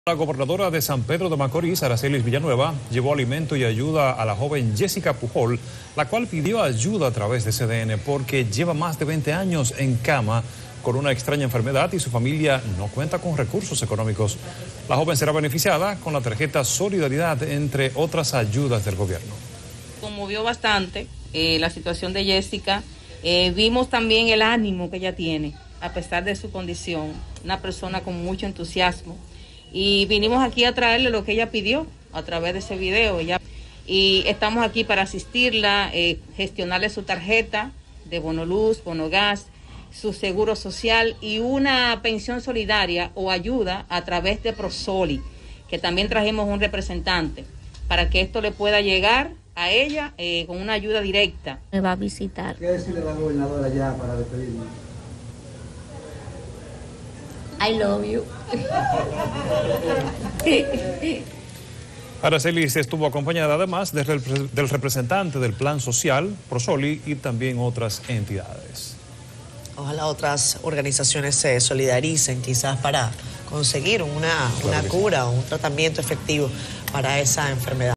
La gobernadora de San Pedro de Macorís, Aracelis Villanueva, llevó alimento y ayuda a la joven Jessica Pujol, la cual pidió ayuda a través de CDN porque lleva más de 20 años en cama con una extraña enfermedad y su familia no cuenta con recursos económicos. La joven será beneficiada con la tarjeta Solidaridad, entre otras ayudas del gobierno. Conmovió bastante la situación de Jessica. Vimos también el ánimo que ella tiene, a pesar de su condición, una persona con mucho entusiasmo. Y vinimos aquí a traerle lo que ella pidió a través de ese video. Y estamos aquí para asistirla, gestionarle su tarjeta de bono luz, bono gas, su seguro social y una pensión solidaria o ayuda a través de Prosoli, que también trajimos un representante para que esto le pueda llegar a ella con una ayuda directa. Me va a visitar. ¿Qué decirle a la gobernadora ya para despedirme? I love you. Aracelis estuvo acompañada además del representante del Plan Social, Prosoli, y también otras entidades. Ojalá otras organizaciones se solidaricen quizás para conseguir una cura o un tratamiento efectivo para esa enfermedad.